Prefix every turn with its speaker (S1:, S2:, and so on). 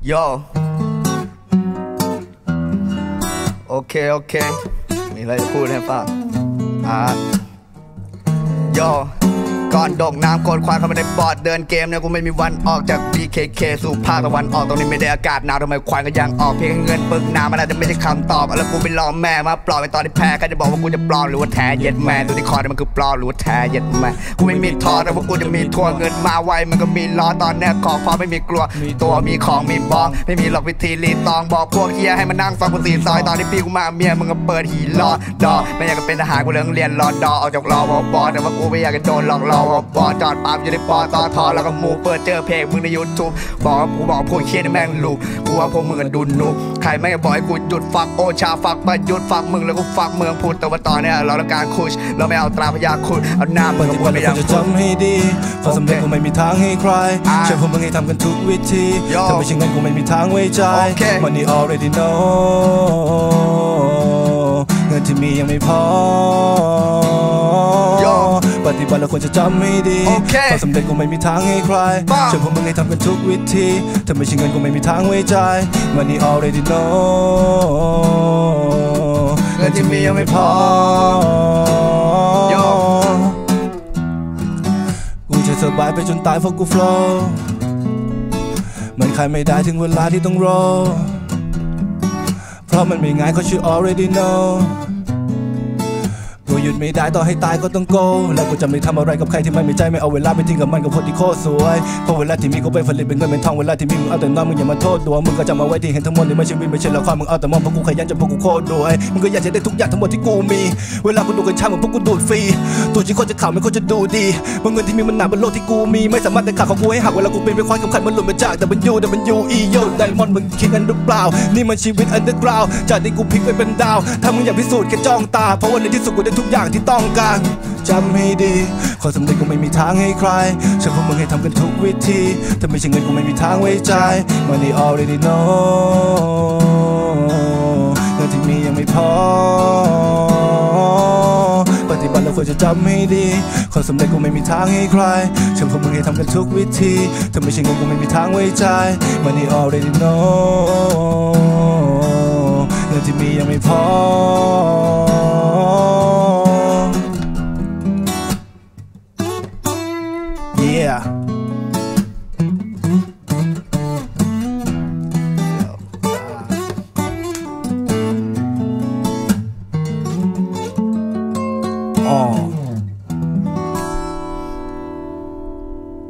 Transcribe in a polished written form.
S1: โยโอเคมีอะไรจะพูดให้ฟังโยก่อนโด่งน้ำโกนควายเข้ามาในบอร์ดเดินเกมเนี่ยกูไม่มีวันออกจาก BKK สู่ภาคตะวันออกตรงนี้ไม่ได้อากาศหนาวทำไมควายก็ยังออกเพียงเงินปึกน้ำมันอาจจะไม่ใช่คำตอบแล้วกูไปรอแม่มาปลอบไปตอนที่แพ้ใครจะบอกว่ากูจะปลอมหรือว่าแท้เย็ดแม่ตัวที่คอเนี่ยมันคือปลอมหรือว่าแท้เย็ดแม่กูไม่มีทอแต่ว่ากูจะมีทัวเงินมาไวมันก็มีล้อตอนเนี้ยของพอไม่มีกลัวตัวมีของมีบองไม่มีหลอกวิธีรีตองบอกพวกเฮียให้มานั่งฟังกูตีซอยตอนที่พี่กูมาเมียมึงก็เปิดหีรอดอไม่อยากจะเป็นทหารกูเรื่องเรียนรอดอออกจากรอวแต่ว่ากูไม่อยากจะโดนหลอกรอวจอดปั๊มอยู่ในปอตอทอแล้วก็มูเปิดเจอเพลงมึงใน YouTube บอกกูบอกพวกเคียนแม่งลูกกูว่าพวกมึงกันดุนนุกใครไม่บอกให้กูหยุดฟักโอชาฟักประยุทธ์ฟักมึงแล้วกูฟักเมืองพูดแต่ว่าตอนนี้เราต้องการคุชเราไม่เอาตราพยาคุดเอาหน้ามึงกับมึงไปยังจะจำให้ดีความสำเร็จกูไม่มีทางให้ใครเชื่อพวกมึงให้ทำกันทุกวิธีถ้าไม่ใช่เงินกูไม่มีทางไว้ใจ Money already know เงินที่มียังไม่พอปฏิบัติเราควรจะจำให้ดีความสำเร็จกูไม่มีทางให้ใครเชื่อพวกมึงให้ทำกันทุกวิธีถ้าไม่ใช่เงินกูไม่มีทางไว้ใจ Money already know เงินที่มียังไม่พอกูจะสบายไปจนตายเพราะกู flow มันใครไม่ได้ถึงเวลาที่ต้องรอเพราะมันไม่ง่ายเขาชื่อ already knowกูหยุดไม่ได้ต่อให้ตายก็ต้องโกและกูจะไม่ทำอะไรกับใครที่มันไม่ใจไม่เอาเวลาไปทิ้งกับมันกับคนที่โคตรสวยเพราะเวลาที่มีกูไปผลิตเป็นเงินเป็นทองเวลาที่มีมึงเอาแต่นอนมึงอย่ามาโทษตัวมึงก็จะมาไว้ที่เห็นทั้งหมดนี่ไม่ใช่วินไม่ใช่ละครมึงเอาแต่มองเพราะกูขยันจนพวกกูโคตรรวยมึงก็อยากจะได้ทุกอย่างทั้งหมดที่กูมีเวลากูดูกันช้าเหมือนพวกกูดูดฟรีตัวจริงคนจะข่าวไม่คนจะดูดีเพราะเงินที่มีมันหนาบนโลกที่กูมีไม่สามารถแต่ขาดของกูให้หักเวลากูเป็นควายกับขันมันหลุดมาจากWWE โยไดมอนด์มึงคิดกันหรือเปล่านี่มันชีวิตอันเดอร์กราวด์จากที่กูพลิกไปเป็นดาวถ้ามึงอยากพิสูจน์แค่จ้องตาเพราะว่าในที่สุดกูได้ทุกอย่างที่ต้องการจำให้ดีความสำเร็จกูไม่มีทางให้ใครเชื่อพวกมึงให้ทำกันทุกวิธีถ้าไม่ใช่เงินกูไม่มีทางไว้ใจ Money already know เงินที่มียังไม่พอปฏิบัติเราควรจะจำให้ดีความสำเร็จกูไม่มีทางให้ใครเชื่อพวกมึงให้ทำกันทุกวิธีถ้าไม่ใช่เงินกูไม่มีทางไว้ใจ Money already know เงินที่มียังไม่พอYeah